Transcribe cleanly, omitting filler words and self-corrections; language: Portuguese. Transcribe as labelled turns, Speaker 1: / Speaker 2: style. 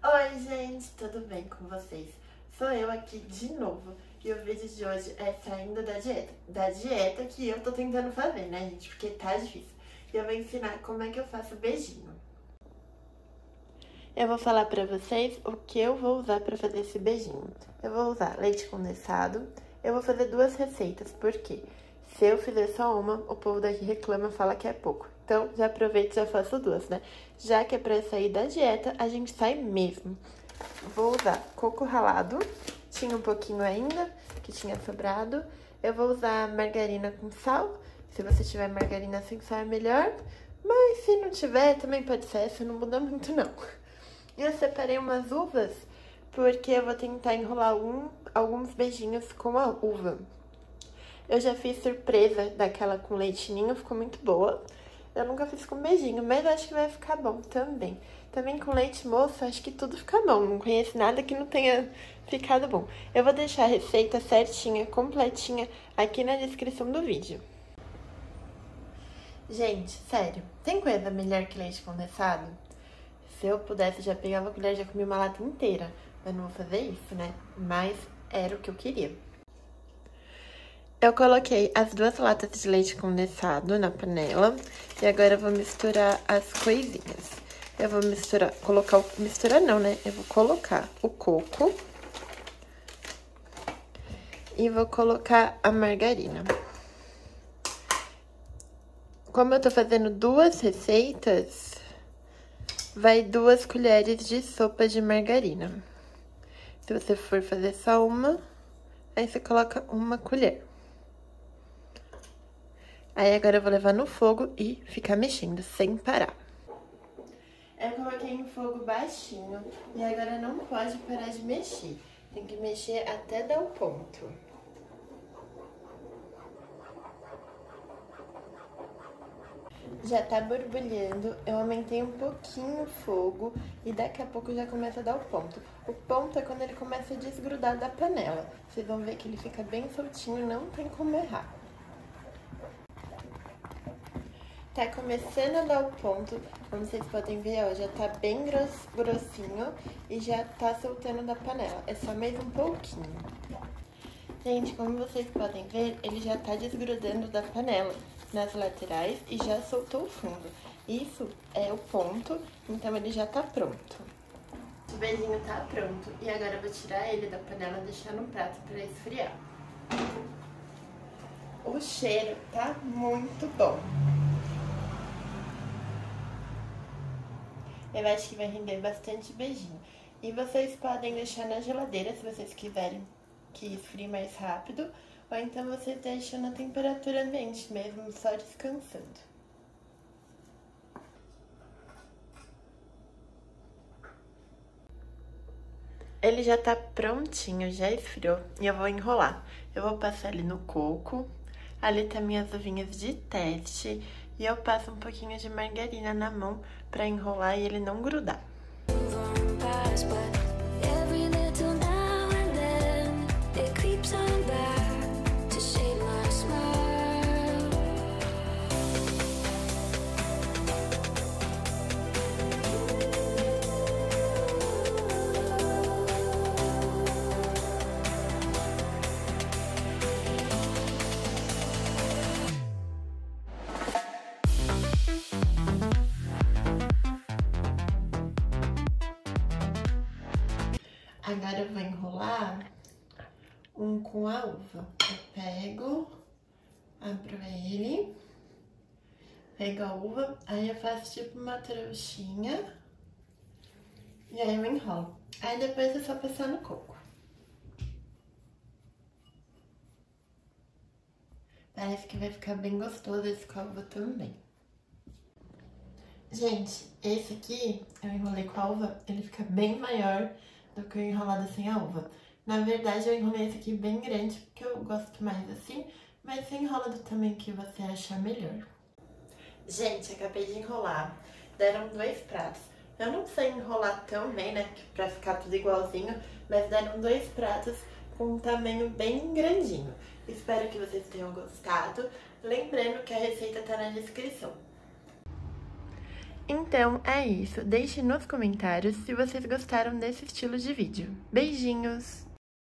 Speaker 1: Oi, gente, tudo bem com vocês? Sou eu aqui de novo e o vídeo de hoje é saindo da dieta. Da dieta que eu tô tentando fazer, né, gente? Porque tá difícil. E eu vou ensinar como é que eu faço beijinho. Eu vou falar pra vocês o que eu vou usar pra fazer esse beijinho. Eu vou usar leite condensado. Eu vou fazer duas receitas, porque se eu fizer só uma, o povo daqui reclama, fala que é pouco. Então, já aproveito e já faço duas, né? Já que é pra sair da dieta, a gente sai mesmo. Vou usar coco ralado, tinha um pouquinho ainda, que tinha sobrado. Eu vou usar margarina com sal, se você tiver margarina sem sal é melhor. Mas se não tiver, também pode ser, essa não muda muito não. E eu separei umas uvas, porque eu vou tentar enrolar alguns beijinhos com a uva. Eu já fiz surpresa daquela com leite ninho, ficou muito boa. Eu nunca fiz com beijinho, mas acho que vai ficar bom também. Também com leite moço, acho que tudo fica bom. Não conheço nada que não tenha ficado bom. Eu vou deixar a receita certinha, completinha, aqui na descrição do vídeo. Gente, sério, tem coisa melhor que leite condensado? Se eu pudesse, já pegava a colher e já comia uma lata inteira. Mas não vou fazer isso, né? Mas era o que eu queria. Eu coloquei as 2 latas de leite condensado na panela e agora eu vou misturar as coisinhas. Eu vou misturar não, né? Eu vou colocar o coco e vou colocar a margarina. Como eu tô fazendo 2 receitas, vai 2 colheres de sopa de margarina. Se você for fazer só uma, aí você coloca 1 colher. Aí agora eu vou levar no fogo e ficar mexendo sem parar. Eu coloquei em fogo baixinho e agora não pode parar de mexer. Tem que mexer até dar o ponto. Já tá borbulhando, eu aumentei um pouquinho o fogo e daqui a pouco já começa a dar o ponto. O ponto é quando ele começa a desgrudar da panela. Vocês vão ver que ele fica bem soltinho, não tem como errar. Tá começando a dar o ponto, como vocês podem ver, ó, já tá bem grossinho e já tá soltando da panela. É só mais um pouquinho. Gente, como vocês podem ver, ele já tá desgrudando da panela nas laterais e já soltou o fundo. Isso é o ponto, então ele já tá pronto. O beijinho tá pronto e agora eu vou tirar ele da panela e deixar no prato pra esfriar. O cheiro tá muito bom. Eu acho que vai render bastante beijinho. E vocês podem deixar na geladeira, se vocês quiserem que esfrie mais rápido. Ou então vocês deixam na temperatura ambiente mesmo, só descansando. Ele já tá prontinho, já esfriou. E eu vou enrolar. Eu vou passar ele no coco. Ali tá minhas uvinhas de teste. E eu passo um pouquinho de margarina na mão pra enrolar e ele não grudar. Agora eu vou enrolar um com a uva. Eu pego, abro ele, pego a uva, aí eu faço tipo uma trouxinha e aí eu enrolo. Aí depois é só passar no coco. Parece que vai ficar bem gostoso esse com a uva também. Gente, esse aqui eu enrolei com a uva, ele fica bem maior do que o enrolado sem a uva. Na verdade, eu enrolei esse aqui bem grande, porque eu gosto mais assim, mas você enrola do tamanho que você achar melhor. Gente, acabei de enrolar. Deram 2 pratos. Eu não sei enrolar tão bem, né, pra ficar tudo igualzinho, mas deram 2 pratos com um tamanho bem grandinho. Espero que vocês tenham gostado. Lembrando que a receita tá na descrição. Então é isso, deixe nos comentários se vocês gostaram desse estilo de vídeo. Beijinhos!